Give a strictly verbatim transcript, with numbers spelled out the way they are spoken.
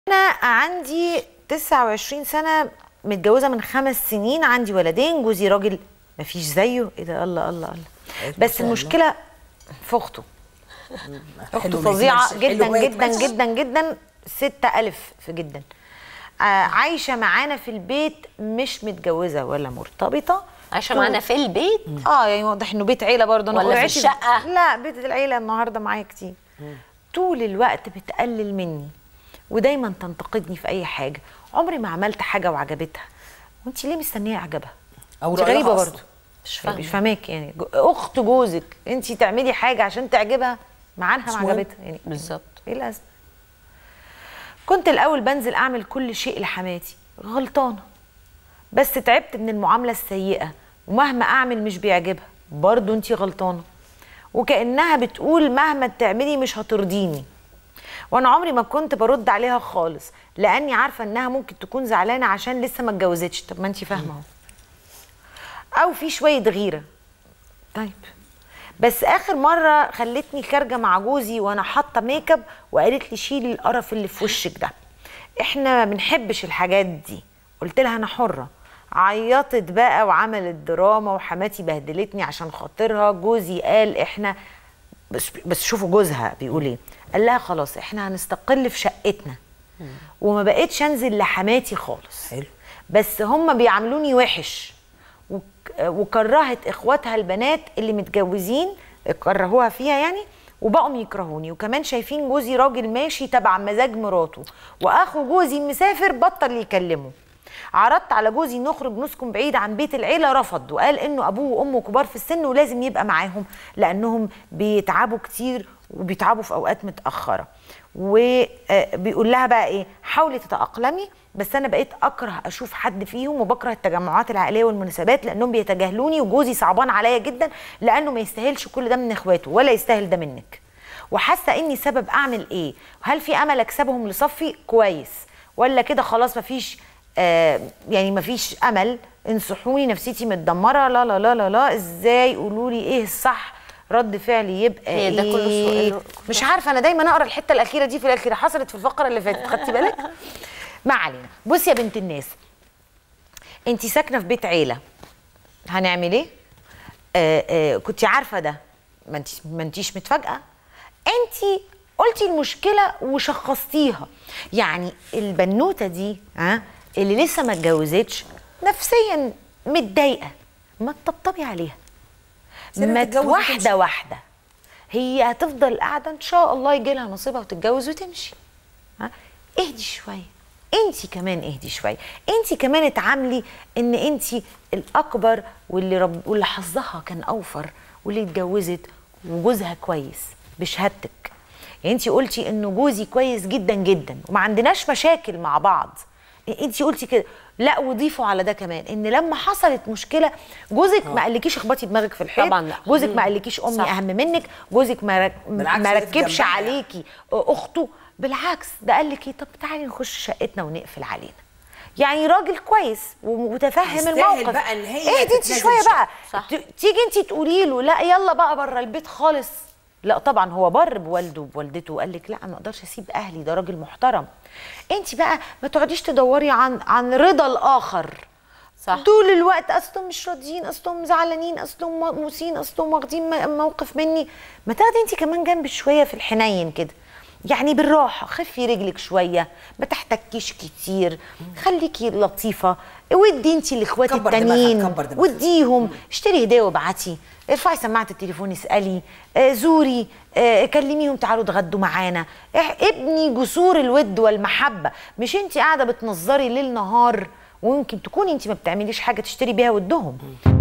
أنا عندي تسعة وعشرين سنة، متجوزة من خمس سنين، عندي ولدين، جوزي راجل مفيش زيه. ايه ده؟ الله الله الله. بس المشكلة في أخته. أخته فظيعة جدا جدا جدا جدا، ستة ألف في جدا. آه عايشة معانا في البيت، مش متجوزة ولا مرتبطة، عايشة معانا في البيت. اه يعني واضح انه بيت عيلة برضه. ولا في الشقة؟ لا، بيت العيلة النهارده معايا كتير. مم. طول الوقت بتقلل مني ودايما تنتقدني في اي حاجه. عمري ما عملت حاجه وعجبتها، وانت ليه مستنيه اعجبها؟ او غريبه برضه. مش فاهمه مش فاهماك يعني. اخت جوزك انت تعملي حاجه عشان تعجبها، مع انها ما عجبتها يعني. بالظبط. ايه الازمه؟ كنت الاول بنزل اعمل كل شيء لحماتي، غلطانه، بس تعبت من المعامله السيئه، ومهما اعمل مش بيعجبها، برضه انت غلطانه، وكانها بتقول مهما تعملي مش هترضيني. وانا عمري ما كنت برد عليها خالص، لاني عارفه انها ممكن تكون زعلانه عشان لسه ما اتجوزتش. طب ما انت فاهمه اهو. او في شويه غيره. طيب بس اخر مره خلتني خارجه مع جوزي وانا حاطه ميك اب، وقالت لي شيلي القرف اللي في وشك ده، احنا ما بنحبش الحاجات دي. قلت لها انا حره. عيطت بقى وعملت دراما، وحماتي بهدلتني عشان خاطرها. جوزي قال احنا بس بس شوفوا جوزها بيقول ايه. قال لها خلاص احنا هنستقل في شقتنا، وما بقتش انزل لحماتي خالص. حلو. بس هم بيعاملوني وحش، وك وكرهت اخواتها البنات اللي متجوزين، كرهوها فيها يعني، وبقوا يكرهوني، وكمان شايفين جوزي راجل ماشي تبع مزاج مراته، واخو جوزي مسافر بطل يكلمه. عرضت على جوزي نخرج نسكن بعيد عن بيت العيله، رفض وقال انه ابوه وامه كبار في السن ولازم يبقى معاهم، لانهم بيتعبوا كتير وبيتعبوا في اوقات متاخره. وبيقول لها بقى ايه، حاولي تتاقلمي، بس انا بقيت اكره اشوف حد فيهم، وبكره التجمعات العائليه والمناسبات لانهم بيتجاهلوني، وجوزي صعبان عليا جدا لانه ما يستاهلش كل ده من اخواته ولا يستاهل ده منك. وحاسه اني سبب. اعمل ايه؟ هل في امل اكسبهم لصفي كويس، ولا كده خلاص مفيش آه يعني مفيش امل؟ انصحوني، نفسيتي متدمره. لا لا لا لا لا. ازاي؟ قولوا لي ايه الصح؟ رد فعلي يبقى ايه؟ ده كله سؤال. مش عارفه، انا دايما اقرا الحته الاخيره دي في الاخيره، حصلت في الفقره اللي فاتت، خدتي بالك؟ ما علينا. بصي يا بنت الناس، انت ساكنه في بيت عيله، هنعمل ايه؟ آه آه كنتي عارفه ده، ما انت ما انتيش متفاجئه. انت قلتي المشكله وشخصتيها. يعني البنوته دي ها آه اللي لسه ما اتجوزتش نفسيا متضايقه، ما تطبطبي عليها، ما واحده واحده. هي هتفضل قاعده ان شاء الله يجي لها نصيبها وتتجوز وتمشي. ها اهدي شويه، انت كمان اهدي شويه، انت كمان اتعاملي ان انت الاكبر، واللي رب واللي حظها كان اوفر، واللي اتجوزت وجوزها كويس بشهادتك. يعني انت قلتي انه جوزي كويس جدا جدا وما عندناش مشاكل مع بعض، انت قلتي كده. لا، وضيفوا على ده كمان ان لما حصلت مشكله جوزك ما قالكيش اخبطي دماغك في الحيط. طبعا لا. جوزك ما قالكيش امي صح. اهم منك. جوزك ما رك... ما ركبش عليكي اخته، بالعكس ده قال لك ايه، طب تعالي نخش شقتنا ونقفل علينا. يعني راجل كويس ومتفهم الموقف. بقى ان هي اهدي انت شويه بقى. صح. تيجي انت تقولي له لا يلا بقى بره البيت خالص. لا طبعا هو بر بوالده وبوالدته وقال لك لا ما اقدرش اسيب اهلي، ده راجل محترم. انت بقى ما تقعديش تدوري عن عن رضا الاخر. صح. طول الوقت اصلهم مش راضيين، اصلهم زعلانين، اصلهم مقموسين، اصلهم واخدين موقف مني. ما تاخدي انت كمان جنب شويه في الحنين كده، يعني بالراحه، خفي رجلك شويه، ما تحتكيش كتير، خليكي لطيفه، ودي انت لاخواتي التانيين، وديهم، اشتري هديه وابعتي، ارفعي سماعه التليفون، اسالي، آه زوري، آه كلميهم تعالوا اتغدوا معانا، ابني جسور الود والمحبه. مش انت قاعده بتنظري ليل نهار، ويمكن تكوني انت ما بتعمليش حاجه تشتري بيها ودهم.